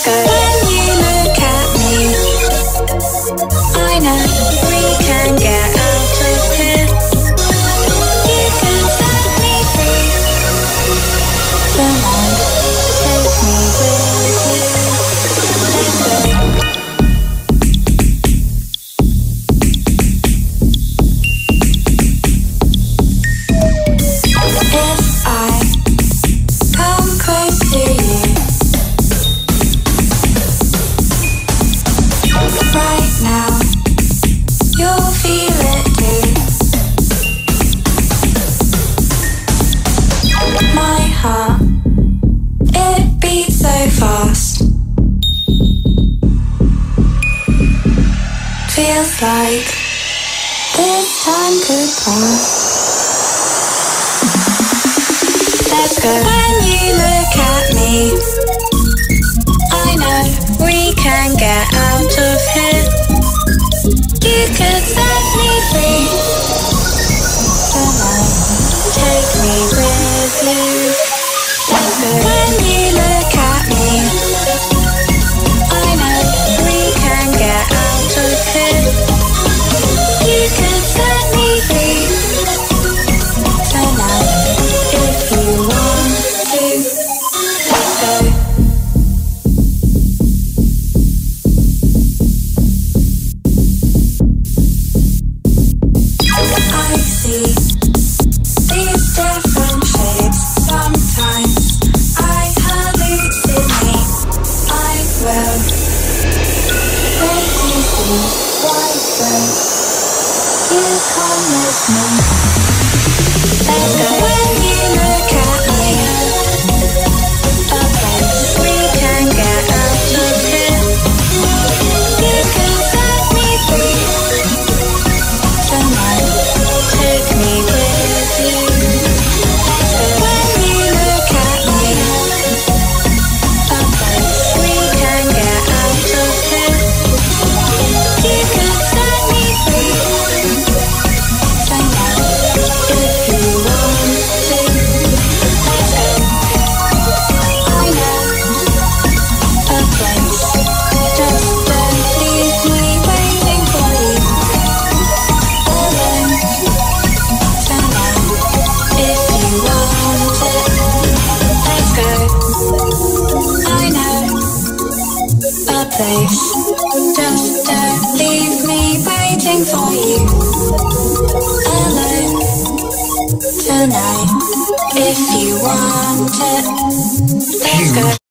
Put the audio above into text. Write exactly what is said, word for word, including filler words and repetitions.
Let's go. When you look at me, I know we can get out of here. You can set me free. Come on, take me with you. Let's go. If I come close to you right now, you'll feel it too. My heart, it beats so fast. Feels like this time could pass. Let's go. When you look at me, I know we can get out of here. You could set me free. Come on, take me with you. Let's go. When you look at me, I know we can get out of here. You could set me free. Tonight, if you want to, let's go. I see these different shapes. Sometimes I hallucinate. I will wait to see why don't you come with me? Let's go. When you look at me, a place we can get out of here. You can set me free. Tonight, take me with you. Let's go. When you look at me, a place we can get out of here. You can set me free. Tonight, if you want to, let's go. I know a place. Just don't leave me waiting for you alone. Tonight, if you want it, let's go. I know a place. Just don't leave me waiting for you alone. Tonight, if you want it, let's go.